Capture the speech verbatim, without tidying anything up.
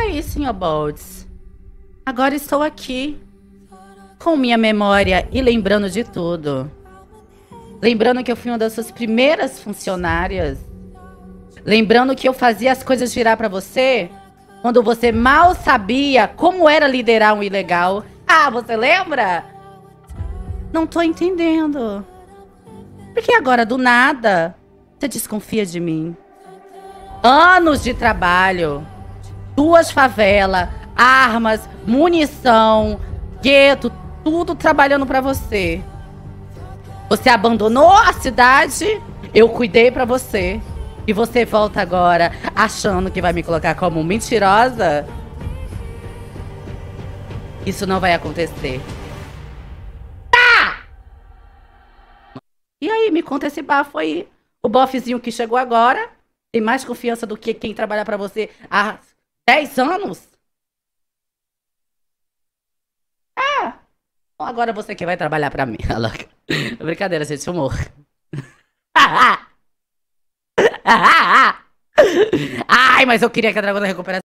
aí, senhor Boltz. Agora estou aqui, com minha memória e lembrando de tudo. Lembrando que eu fui uma das suas primeiras funcionárias. Lembrando que eu fazia as coisas girar pra você quando você mal sabia como era liderar um ilegal. Ah, você lembra? Não tô entendendo. Por que agora, do nada, você desconfia de mim? Anos de trabalho, duas favelas, armas, munição, gueto, tudo trabalhando pra você. Você abandonou a cidade, eu cuidei pra você. E você volta agora achando que vai me colocar como mentirosa? Isso não vai acontecer. Tá! E aí, me conta esse bafo aí. O bofezinho que chegou agora tem mais confiança do que quem trabalha pra você há dez anos? Ah! Agora você que vai trabalhar pra mim. Brincadeira, gente, humor. Ai, mas eu queria que a dragona recuperasse.